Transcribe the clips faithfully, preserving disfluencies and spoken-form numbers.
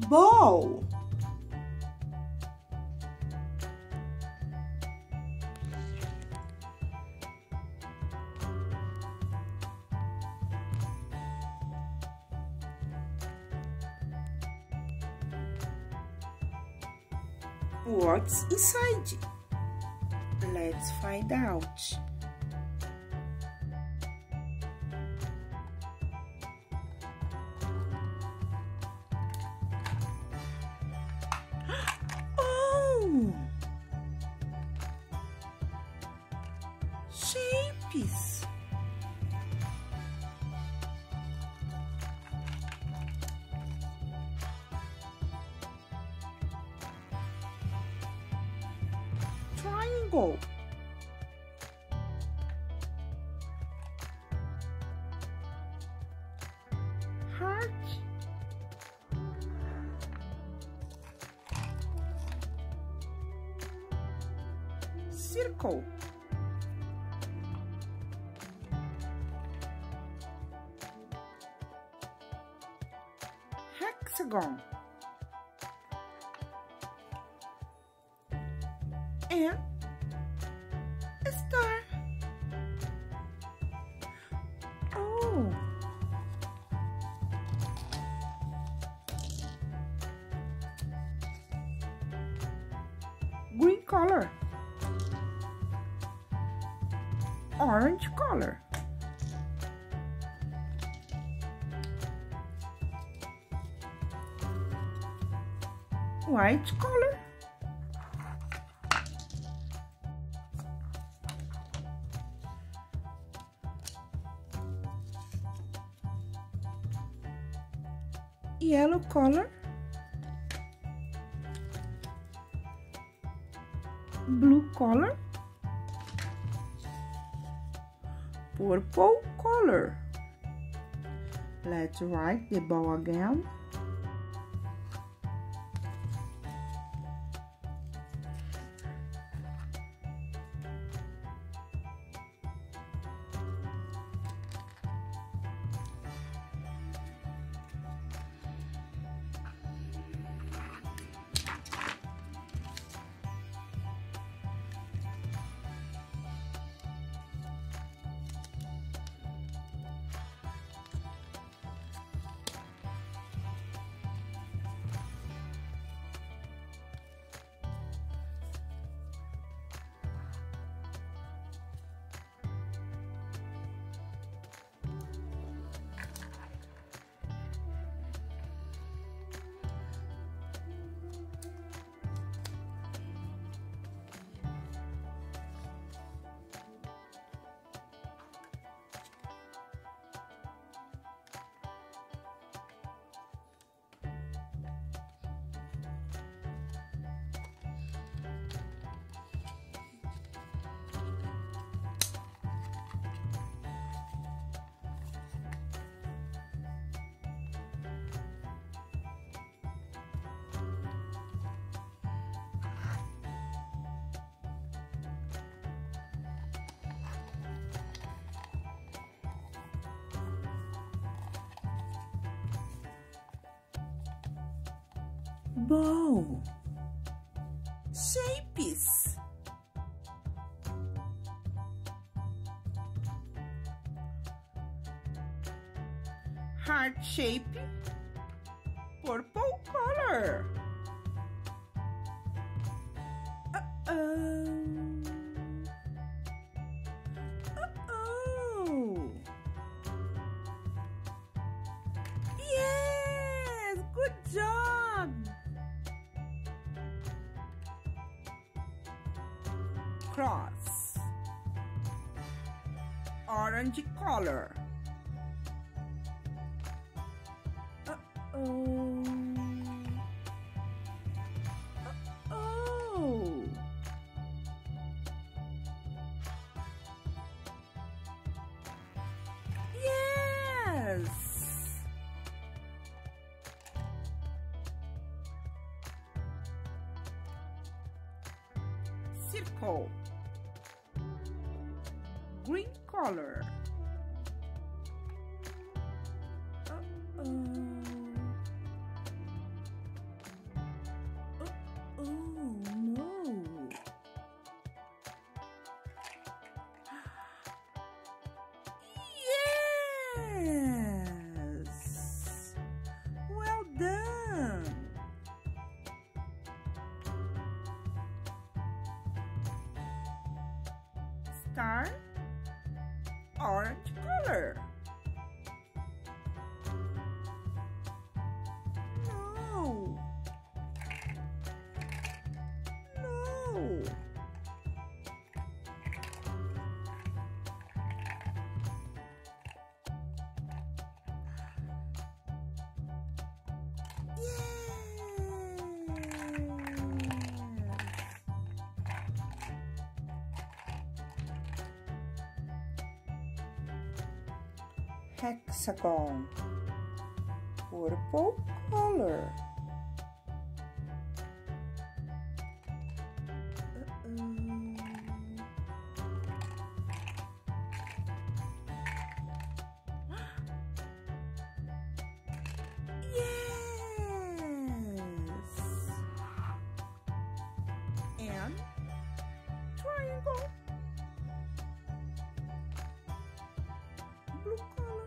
Ball. What's inside? Let's find out. Oh! Shapes. Triangle. Heart. Circle. Hexagon. And a star. Oh. Green color. Orange color. White color. Yellow color. Blue color. Purple color. Let's write the ball again. Ball. Shapes. Heart shape. Purple color. Uh-oh. Uh-oh. Yes, good job. Cross. Orange color. Uh-oh. Uh-oh. Yes. Circle. Green color. Uh-oh. car? Orange color. No. No. Hexagon, purple color. Uh-oh. Yes. And triangle. Blue color.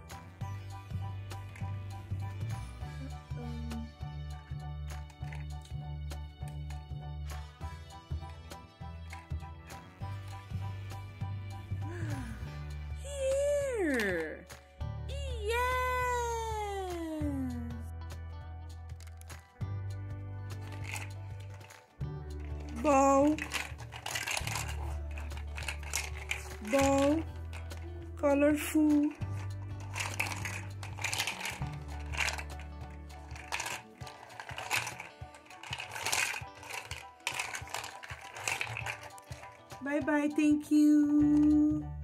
Here. Yes. Ball. Ball. Colorful. Bye bye, thank you.